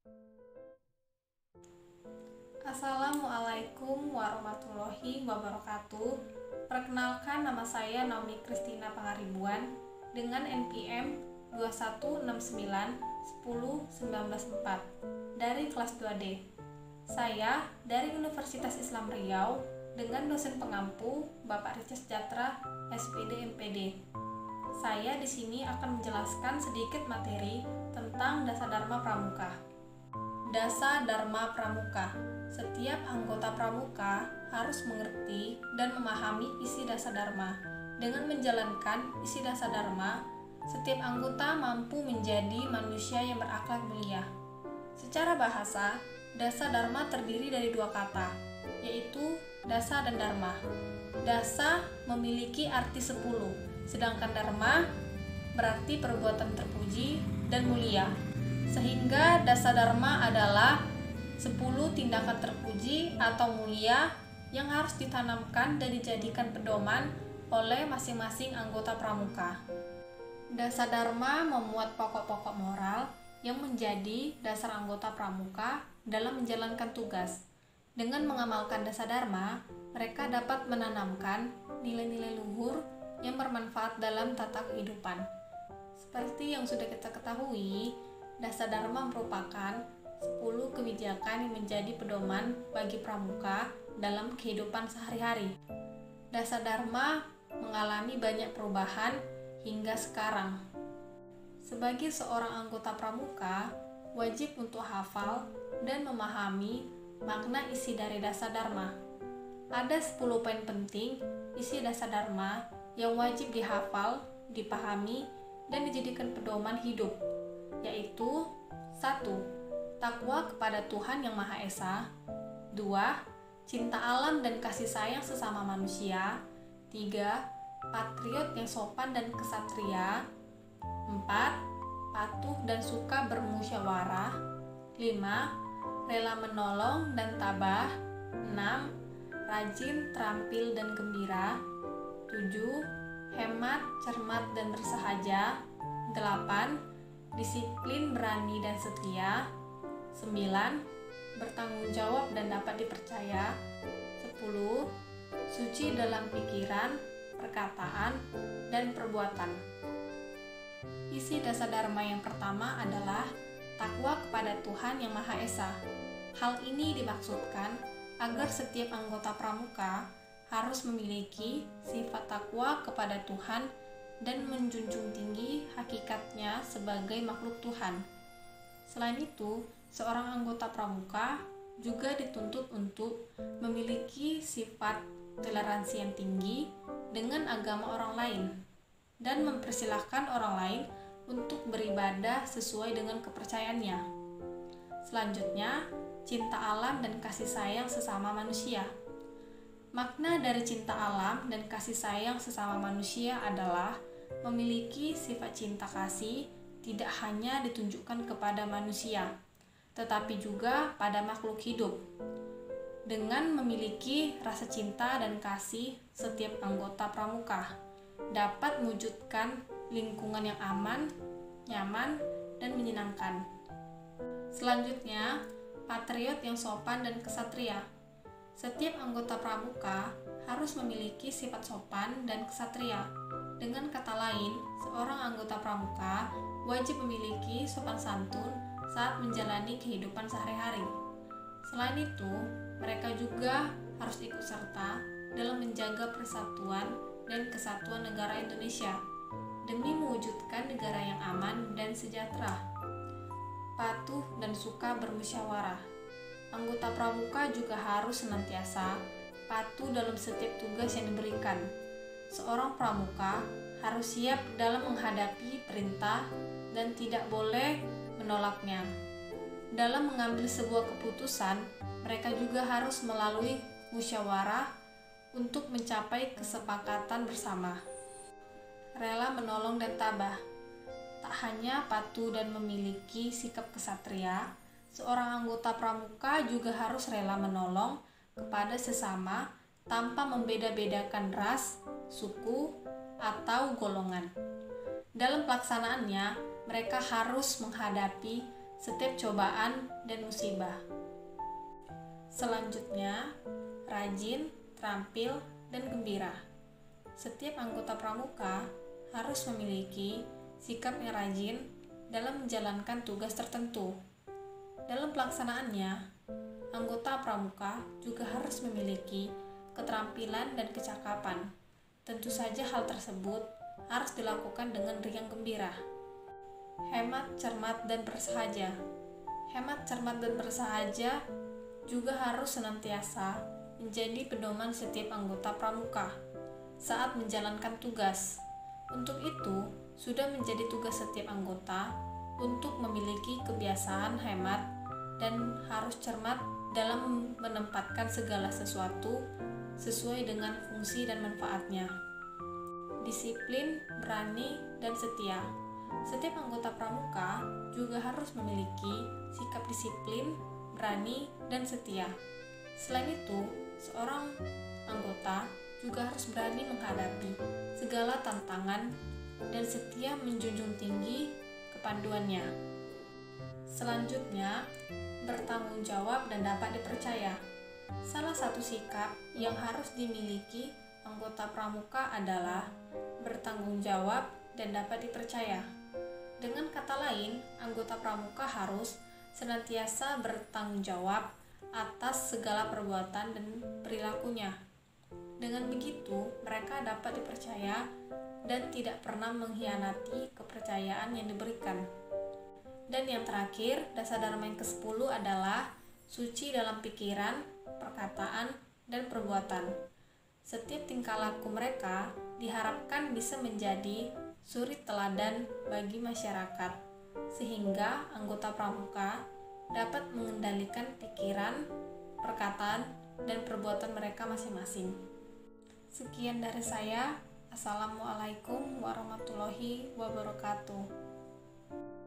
Assalamualaikum warahmatullahi wabarakatuh. Perkenalkan, nama saya Naomi Kristina Pangaribuan dengan NPM 216910194 dari kelas 2D. Saya dari Universitas Islam Riau dengan dosen pengampu Bapak Richa Sejahtera SPD MPD. Saya di sini akan menjelaskan sedikit materi tentang Dasa Dharma Pramuka. Dasa Dharma Pramuka. Setiap anggota pramuka harus mengerti dan memahami isi dasa dharma. Dengan menjalankan isi dasa dharma, setiap anggota mampu menjadi manusia yang berakhlak mulia. Secara bahasa, dasa dharma terdiri dari dua kata, yaitu dasa dan dharma. Dasa memiliki arti 10, sedangkan dharma berarti perbuatan terpuji dan mulia. Sehingga dasa dharma adalah 10 tindakan terpuji atau mulia yang harus ditanamkan dan dijadikan pedoman oleh masing-masing anggota pramuka. Dasa dharma memuat pokok-pokok moral yang menjadi dasar anggota pramuka dalam menjalankan tugas. Dengan mengamalkan dasa dharma, mereka dapat menanamkan nilai-nilai luhur yang bermanfaat dalam tata kehidupan. Seperti yang sudah kita ketahui, dasa dharma merupakan 10 kebijakan yang menjadi pedoman bagi pramuka dalam kehidupan sehari-hari. Dasa dharma mengalami banyak perubahan hingga sekarang. Sebagai seorang anggota pramuka, wajib untuk hafal dan memahami makna isi dari dasa dharma. Ada 10 poin penting isi dasa dharma yang wajib dihafal, dipahami, dan dijadikan pedoman hidup, yaitu 1. Takwa kepada Tuhan Yang Maha Esa. 2. Cinta alam dan kasih sayang sesama manusia. 3. Patriot yang sopan dan kesatria. 4. Patuh dan suka bermusyawarah. 5. Rela menolong dan tabah. 6. Rajin, terampil, dan gembira. 7. Hemat, cermat, dan bersahaja. 8. Disiplin, berani, dan setia. 9. Bertanggung jawab dan dapat dipercaya. 10. Suci dalam pikiran, perkataan, dan perbuatan. Isi dasa dharma yang pertama adalah takwa kepada Tuhan Yang Maha Esa. Hal ini dimaksudkan agar setiap anggota pramuka harus memiliki sifat takwa kepada Tuhan dan menjunjung tinggi hakikatnya sebagai makhluk Tuhan. Selain itu, seorang anggota pramuka juga dituntut untuk memiliki sifat toleransi yang tinggi dengan agama orang lain dan mempersilahkan orang lain untuk beribadah sesuai dengan kepercayaannya. Selanjutnya, cinta alam dan kasih sayang sesama manusia. Makna dari cinta alam dan kasih sayang sesama manusia adalah memiliki sifat cinta kasih tidak hanya ditunjukkan kepada manusia, tetapi juga pada makhluk hidup. Dengan memiliki rasa cinta dan kasih, setiap anggota pramuka dapat mewujudkan lingkungan yang aman, nyaman, dan menyenangkan. Selanjutnya, patriot yang sopan dan kesatria. Setiap anggota pramuka harus memiliki sifat sopan dan kesatria. Dengan kata lain, seorang anggota pramuka wajib memiliki sopan santun saat menjalani kehidupan sehari-hari. Selain itu, mereka juga harus ikut serta dalam menjaga persatuan dan kesatuan negara Indonesia demi mewujudkan negara yang aman dan sejahtera. Patuh dan suka bermusyawarah. Anggota pramuka juga harus senantiasa patuh dalam setiap tugas yang diberikan. Seorang pramuka harus siap dalam menghadapi perintah dan tidak boleh menolaknya. Dalam mengambil sebuah keputusan, mereka juga harus melalui musyawarah untuk mencapai kesepakatan bersama. Rela menolong dan tabah. Tak hanya patuh dan memiliki sikap kesatria, seorang anggota pramuka juga harus rela menolong kepada sesama tanpa membeda-bedakan ras, suku, atau golongan. Dalam pelaksanaannya, mereka harus menghadapi setiap cobaan dan musibah. Selanjutnya, rajin, terampil, dan gembira. Setiap anggota pramuka harus memiliki sikap yang rajin dalam menjalankan tugas tertentu. Dalam pelaksanaannya, anggota pramuka juga harus memiliki keterampilan dan kecakapan. Tentu saja hal tersebut harus dilakukan dengan riang gembira. Hemat, cermat, dan bersahaja. Hemat, cermat, dan bersahaja juga harus senantiasa menjadi pedoman setiap anggota pramuka saat menjalankan tugas. Untuk itu, sudah menjadi tugas setiap anggota untuk memiliki kebiasaan hemat dan harus cermat dalam menempatkan segala sesuatu sesuai dengan fungsi dan manfaatnya. Disiplin, berani, dan setia. Setiap anggota pramuka juga harus memiliki sikap disiplin, berani, dan setia. Selain itu, seorang anggota juga harus berani menghadapi segala tantangan dan setia menjunjung tinggi kepanduannya. Selanjutnya, bertanggung jawab dan dapat dipercaya. Salah satu sikap yang harus dimiliki anggota pramuka adalah bertanggung jawab dan dapat dipercaya. Dengan kata lain, anggota pramuka harus senantiasa bertanggung jawab atas segala perbuatan dan perilakunya. Dengan begitu, mereka dapat dipercaya dan tidak pernah mengkhianati kepercayaan yang diberikan. Dan yang terakhir, dasar dharma yang ke-10 adalah suci dalam pikiran, perkataan, dan perbuatan. Setiap tingkah laku mereka diharapkan bisa menjadi suri teladan bagi masyarakat, sehingga anggota pramuka dapat mengendalikan pikiran, perkataan, dan perbuatan mereka masing-masing. Sekian dari saya. Assalamualaikum warahmatullahi wabarakatuh.